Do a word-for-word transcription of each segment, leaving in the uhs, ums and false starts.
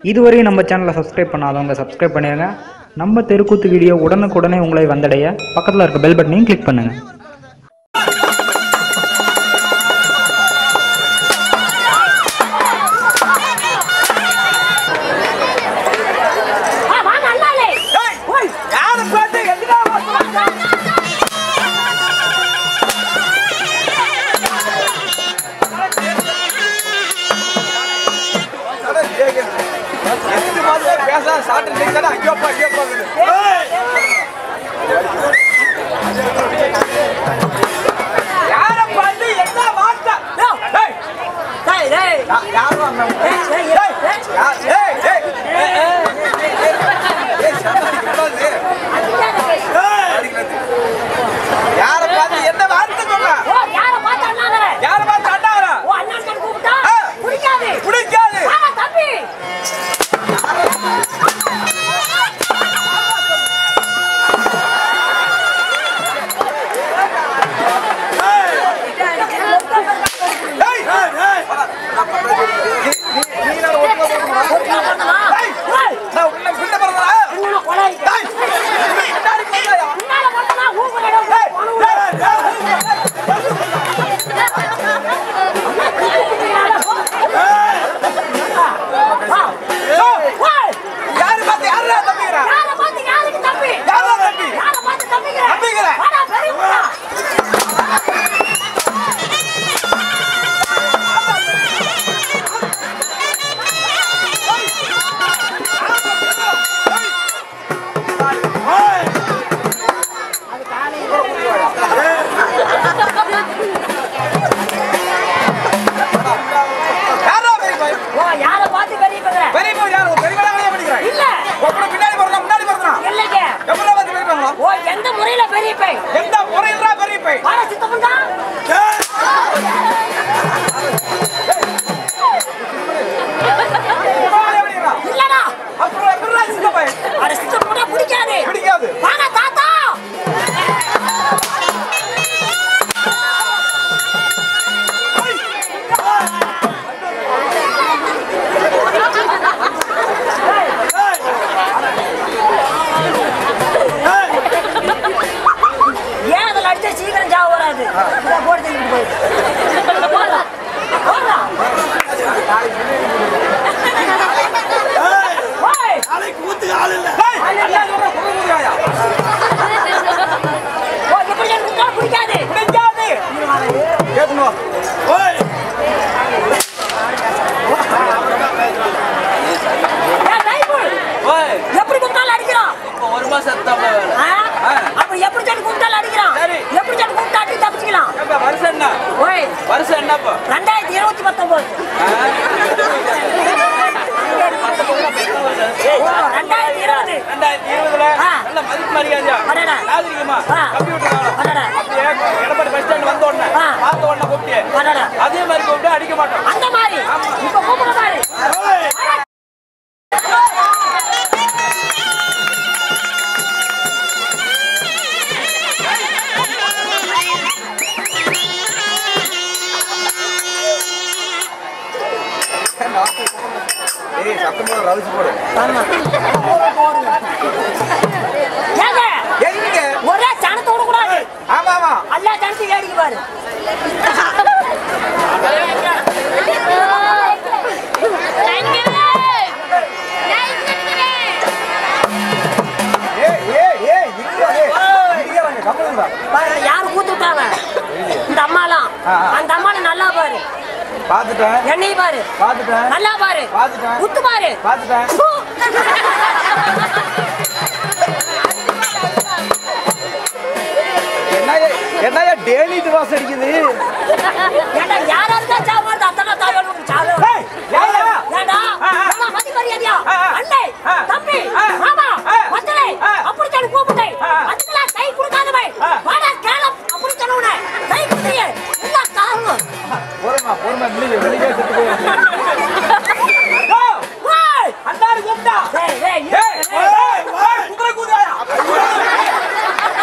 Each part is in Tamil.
இதுவரை நம்ம சேனலை சப்ஸ்கிரைப் பண்ணாதவங்க சப்ஸ்கிரைப் பண்ணிடுங்க. நம்ம தெருக்கூத்து வீடியோ உடனுக்குடனே உங்களை வந்தடைய பக்கத்தில் இருக்க பெல் பட்டனையும் கிளிக் பண்ணுங்கள்.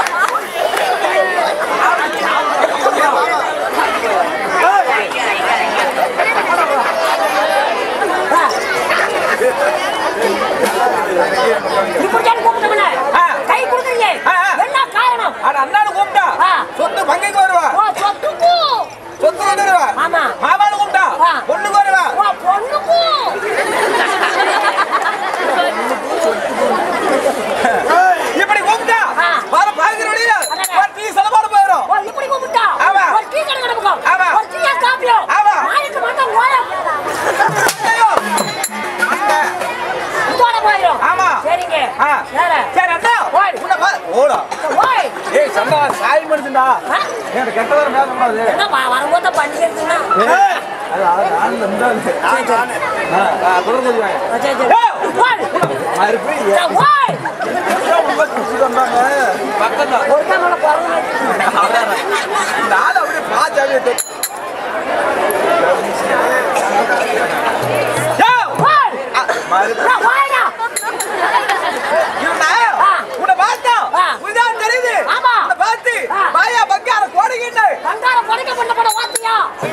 Hey! அட அண்ணானு கூப்பிட்டா சொத்து பங்குக்கு வருவா. ஓ சொத்துக்கு சொத்து வருவா. ஆமா. மாமானு கூப்பிட்டா பொண்ணுக்கு வருவா. ஓ பொண்ணுக்கு. இப்படி கூப்பிட்டா வர பாக்குறோடியா ஒரு டீ செலவாட போறோம். ஓ இப்படி கூப்பிட்டா ஒரு டீ கடை கடப்போம். ஒரு டீ காப்பியோ. மாயிக்கு மட்டும் ஓயா. ஐயோ. அண்ணா. இதோட போயிரும். ஆமா. சரிங்க. வேற. சரி அண்ணா. ஓய். உன்ன பா. ஓடா. ஓய். ஏய் சந்தா சாய் மனுஷன்டா. எனக்கு கெட்டதர மேல கூடாது. என்ன வரும்போது பண்ணிக்கிறதுனா. ஏய். அது நான் வந்தானே. நான் நானே. ஆ தொடர்ந்து வாங்க. சரி சரி. ஓய். மறுபடி. ஓய். ரொம்ப குச்சி வந்தாங்க. பக்கத்துல. ஒரு காமல போறோம். நான் அப்படியே பாச்சாவே யோ. ஓய். மறுபடி. ஓய்டா. இவனா? உன்னை பார்த்தா உனதான் தெரியுது. ஆமா. உன்னை பார்த்து பாயா பங்கார கோடிக்கிட்டு. பங்கார கோடிக்க பண்ண பண்ண வாத்தியா.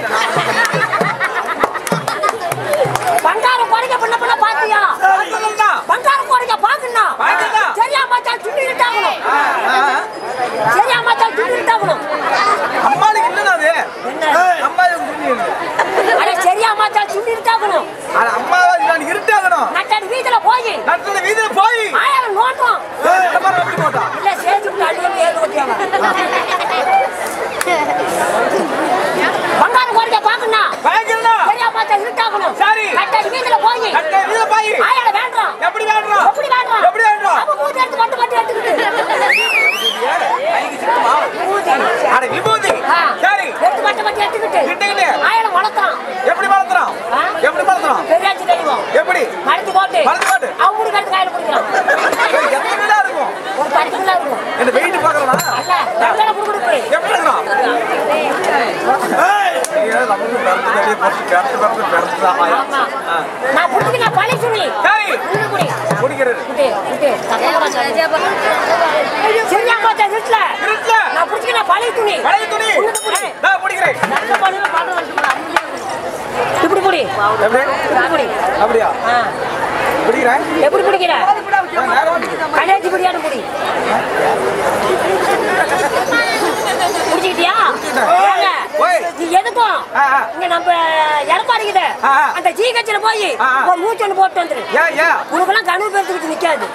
பங்கார கோடிக்க பண்ண பண்ண பாத்தியா. பங்கார கோடிக்க பாக்குனா. பாக்குனா. சரியா மச்சான் துண்டிட்டாங்க. சரியா மச்சான் துண்டிட்டாங்க. அம்மாளுக்கு என்னது? என்ன? அம்மாளுக்கு துண்டிங்க. அட சரியா மச்சான் துண்டிட்டாங்க. அட அம்மாவா நான் இருட்டாகணும். நட்டடி வீதில போய். நட்டடி வீதில போய். ஆயிரம் நோட்டும். ஏய் நம்ம வந்து போடா. இல்ல சேஜு தள்ளியே ஏறு ஓட்டியாங்க. பங்கார கோடிக்க பாக்குனா. பாக்குனா. சரியா மச்சான் இருட்டாங்க. சரி. நட்டடி வீதில போய். நட்டடி வீதில போய். ஆயிரம் வேண்டாம். எப்படி வேண்டாம்? எப்படி வேண்டாம்? எப்படி வேண்டாம்? அப்ப மூஞ்சி எடுத்து மட்டும் மட்டும் எடுத்துக்கிட்டு. கைக்கு சிக்குமா? விபூதி. அட விபூதி. சரி. எடுத்து மட்டும் மட்டும் எடுத்துக்கிட்டு. கிட்டக்கிட்டு. ஆயிரம் வளர்த்தான். எப்படி வளர்த்தறான்? எப்படி வளர்த்தறான்? பெரியாச்சி தெய்வம். எப்படி? மடத்தி போட்டு. மடத்தி போட்டு. அவங்க கட்டு கையில குடிக்கிறான். எத்தனை கிலோ இருக்கும்? ஒரு பத்து கிலோ இருக்கும். என்ன வெயிட் பார்க்கறனா? அல்ல, எவ்வளவு குடுக்குறது? எப்படி இருக்கறான்? ஏய், நீங்க நமக்கு பர்த்டே பர்த் பர்த் பர்த் பர்த்தான். ஆமா. நான் புடிச்சு நான் பழி சுனி. சரி. குடி குடி. குடிக்கிறது. குடி குடி. தக்கவரா சரியா மாட்டே இருட்ல. இருட்ல. நான் புடிச்சு நான் பழி துணி. பழைய துணி. நான் குடிக்கிறேன். நல்ல பண்ணு பாட்டு வந்து இப்படி குடி. எப்படி? இப்படி குடி. அப்படியே. ஆ. குடிக்கிறேன். எப்படி குடிக்கிற? கடைசி குடியாடு குடி. குடிச்சிட்டியா? ஏங்க நீ எதுக்கும் இங்க நம்ம எடப்பாடிக்குது அந்த ஜி கட்சியில போய் ஒரு மூச்சு ஒன்று போட்டு வந்துரு. உனக்கெல்லாம் கனவு பேர்த்துக்கிட்டு நிக்காது.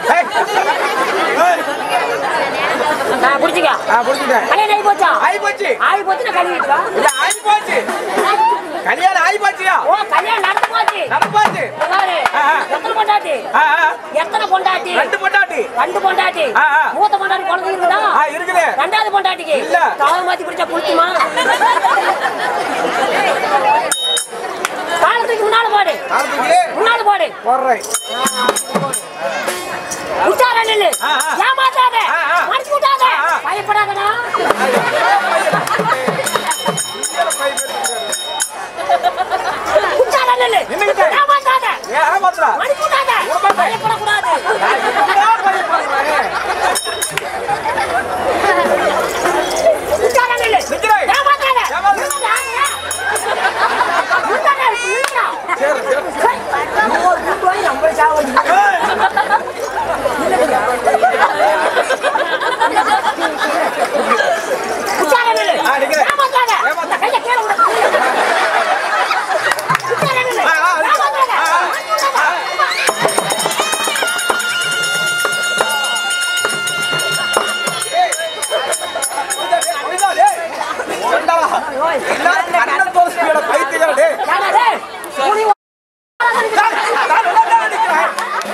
நான் குடிச்சிக்க. கல்யாணம் ஆகி போச்சா? ஆகி போச்சு. ஆகி போச்சு நான் கழுவிட்டா? ஆகி போச்சு. கல்யாணம் ஆகி போச்சியா? ஓ கல்யாணம் நடந்து போச்சு. நடந்து போச்சு. பாரு. எத்தனை பொண்டாட்டி? எத்தனை பொண்டாட்டி? ரெண்டு பொண்டாட்டி. ரெண்டு பொண்டாட்டி. மூத்த பொண்டாட்டி குழந்தை இருக்குதா? ஆ இருக்குது. ரெண்டாவது பொண்டாட்டிக்கு இல்ல. தாவ மாத்தி குடிச்சா புடிக்குமா? காலத்துக்கு முன்னால போடு. காலத்துக்கு முன்னால போடு. போறேன். உச்சார நில்லு. ஏமாத்தாத. மறைச்சு விடாத. பயப்படாதடா. உச்சார நில்லு. ஏமாத்தாத. ஏமாத்தாத. மறைச்சு விடாத. பயப்பட கூடாது. உச்சார நில்லு. ஏமாத்தாத. ஏமாத்தாத. உச்சார நில்லு. சரி சரி. ஓ போய் நம்ம சாவடி. உச்சார நில்லு. ஏமாத்தாத. ஏமாத்தாத. கைய கீழ விடு. உச்சார நில்லு. ஏமாத்தாத. பைத்தியங்களே.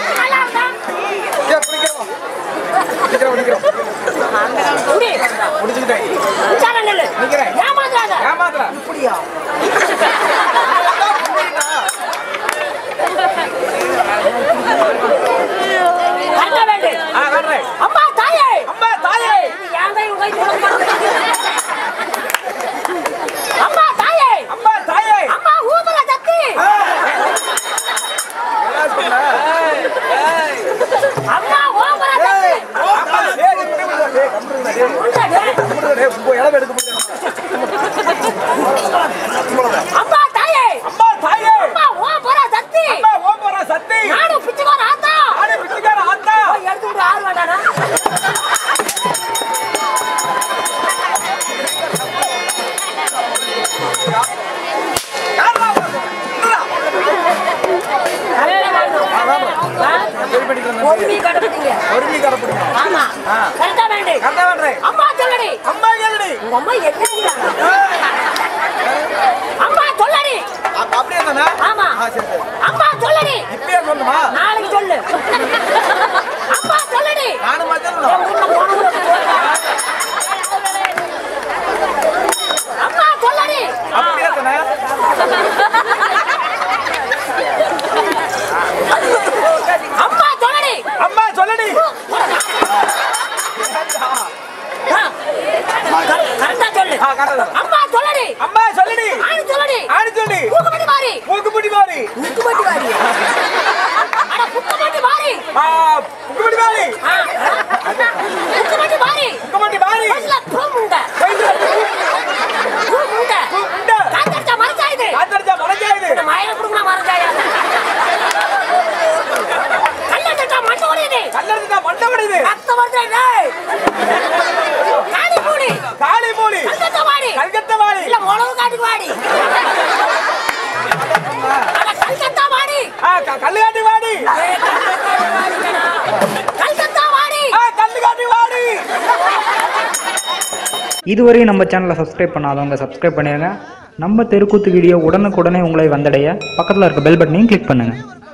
ஒரு மீ கடப்புங்க ஒரு மீ கடப்புங்க ஆமா கரெக்டா வேண்டே கரெக்டா வேண்டே அம்மா சொல்லடி அம்மா சொல்லடி உங்க அம்மா என்னங்கறாங்க அம்மா சொல்லடி அப்படியே தானே ஆமா சரி சரி அம்மா சொல்லடி இப்பவே சொல்லுமா நாளைக்கு சொல்லு அம்மா சொல்லடி நானும் சொல்லணும் அம்மா சொல்லடி அப்படியே தானே அம்மா சொல்லடி அம்மா சொல்லடி கரெக்டா சொல்லு அம்மா சொல்லடி அம்மா சொல்லடி ஆணி சொல்லடி ஆணி சொல்லடி மூக்குப்பட்டி மாறி மூக்குப்பட்டி மாறி மூக்குப்பட்டி மாறி அட புக்குப்பட்டி மாறி ஆ புக்குப்பட்டி மாறி புக்குப்பட்டி மாறி புக்குப்பட்டி மாறி பஸ்ல பூமுண்ட பூமுண்ட பூமுண்ட காத்தடிச்சா மரஞ்சாயுது காத்தடிச்சா மரஞ்சாயுது மயில புடுங்கனா மரஞ்சாயா கல்லடிச்சா மண்டை ஒடியுது கல்லடிச்சா மண்டை ஒடியுது ரத்த வருது டேய் காளி மூடி காளி மூடி கல்கத்தா வாடி கல்கத்தா வாடி இல்ல மொளவு காட்டுக்கு வாடி அட கல்கத்தா வாடி ஆ கல்லுகாட்டி வாடி கல்கத்தா வாடி ஆ கல்லுகாட்டி வாடி இதுவரை நம்ம சேனலை சப்ஸ்கிரைப் பண்ணாதவங்க சப்ஸ்கிரைப் பண்ணிடுங்க. நம்ம தெருக்கூத்து வீடியோ உடனுக்குடனே உங்களை வந்தடைய பக்கத்தில் இருக்க பெல் பட்டனையும் கிளிக் பண்ணுங்கள்.